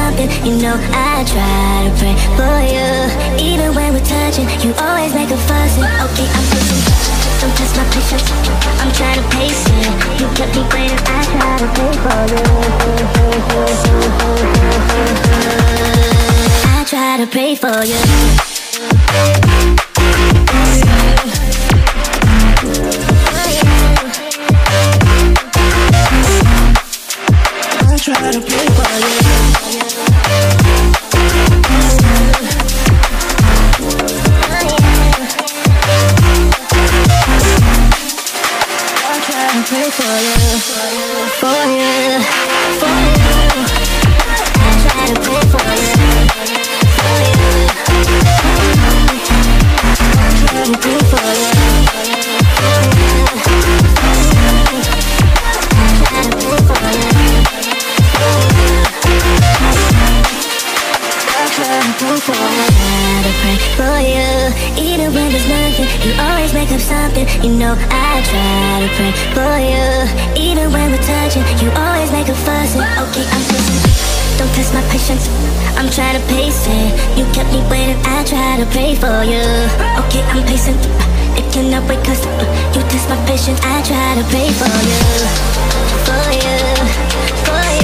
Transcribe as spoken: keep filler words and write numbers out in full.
something, you know I try to pray for you. Even when we're touching, you always make a fuss. Okay, I'm pushing, don't test my patience, I'm trying to pace it. You kept me waiting, I try to pray for you. I try to pray for you. I try to pray for you. I try to pray for you, for you, for you. I try to pray for you, for you. I try to pray for you, for you. I try to pray for you. For to pray for you, even when there's nothing, you always make up something. You know I try to pray for you, even when we're touching, you always make a fuss. Okay, I'm patient, don't test my patience, I'm trying to pace it. You kept me waiting, I try to pray for you. Okay, I'm patient, it cannot wait 'cause you test my patience. I try to pray for you, for you, for you.